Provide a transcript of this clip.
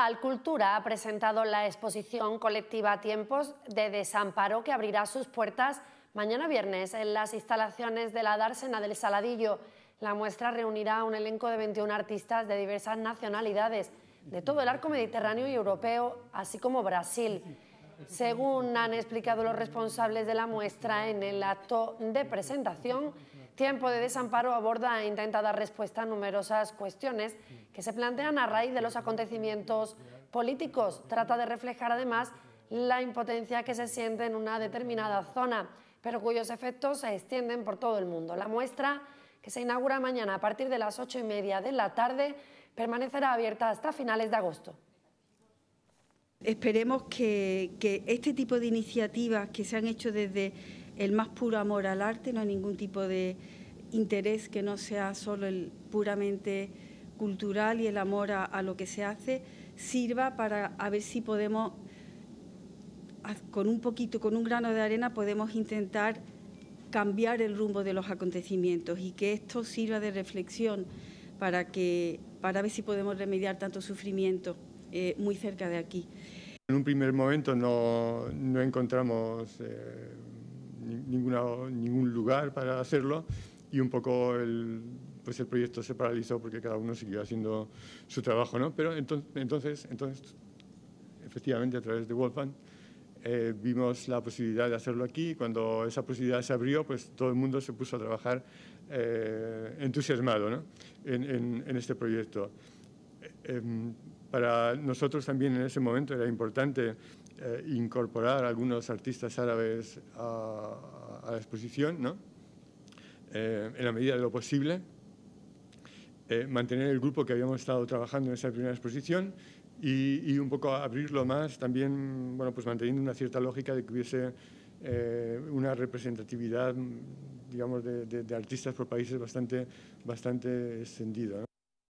Alcultura ha presentado la exposición colectiva Tiempos de Desamparo, que abrirá sus puertas mañana viernes en las instalaciones de la Dársena del Saladillo. La muestra reunirá a un elenco de 21 artistas de diversas nacionalidades, de todo el arco mediterráneo y europeo, así como Brasil. Según han explicado los responsables de la muestra en el acto de presentación, Tiempo de Desamparo aborda e intenta dar respuesta a numerosas cuestiones que se plantean a raíz de los acontecimientos políticos. Trata de reflejar además la impotencia que se siente en una determinada zona, pero cuyos efectos se extienden por todo el mundo. La muestra, que se inaugura mañana a partir de las 8:30 de la tarde, permanecerá abierta hasta finales de agosto. Esperemos que este tipo de iniciativas que se han hecho desde el más puro amor al arte, no hay ningún tipo de interés que no sea solo el puramente cultural y el amor a lo que se hace, sirva para a ver si podemos, con un grano de arena, podemos intentar cambiar el rumbo de los acontecimientos y que esto sirva de reflexión para ver si podemos remediar tanto sufrimiento muy cerca de aquí. En un primer momento no encontramos ningún lugar para hacerlo y un poco el proyecto se paralizó porque cada uno siguió haciendo su trabajo, ¿no? Pero entonces efectivamente, a través de Wolfgang vimos la posibilidad de hacerlo aquí. Cuando esa posibilidad se abrió, pues todo el mundo se puso a trabajar entusiasmado, ¿no? en este proyecto. Para nosotros también en ese momento era importante incorporar a algunos artistas árabes a la exposición, ¿no? En la medida de lo posible, mantener el grupo que habíamos estado trabajando en esa primera exposición y un poco abrirlo más, también pues manteniendo una cierta lógica de que hubiese una representatividad, digamos, de artistas por países bastante extendida, ¿no?